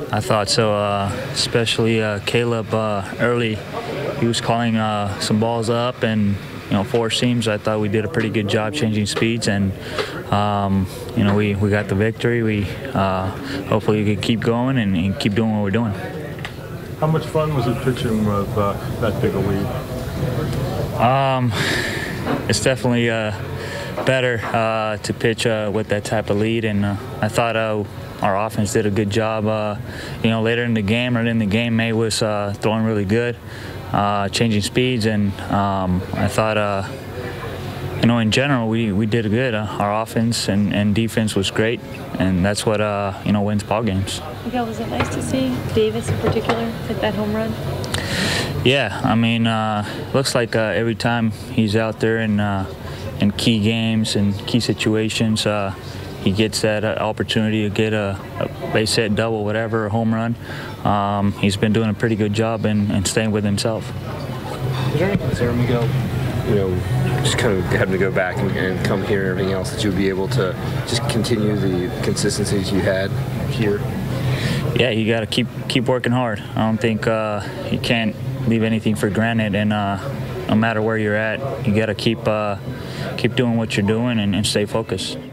I thought so, especially Caleb early. He was calling some balls up and four seams. I thought we did a pretty good job changing speeds, and we got the victory. We hopefully we could keep going and keep doing what we're doing. How much fun was it pitching with that big a lead? It's definitely better to pitch with that type of lead, and I thought our offense did a good job. Later in the game, May was throwing really good, changing speeds, and I thought, in general, we did good. Our offense and defense was great, and that's what wins ball games. Miguel, was it nice to see Davis in particular hit that home run? Yeah, I mean, looks like every time he's out there in key games and key situations, he gets that opportunity to get a base hit, double, whatever, a home run. He's been doing a pretty good job and staying with himself. Is there any concern, Miguel, just kind of having to go back and come here and everything else, that you would be able to just continue the consistencies you had here? Yeah, you got to keep working hard. I don't think you can't leave anything for granted, and no matter where you're at, you got to keep doing what you're doing and stay focused.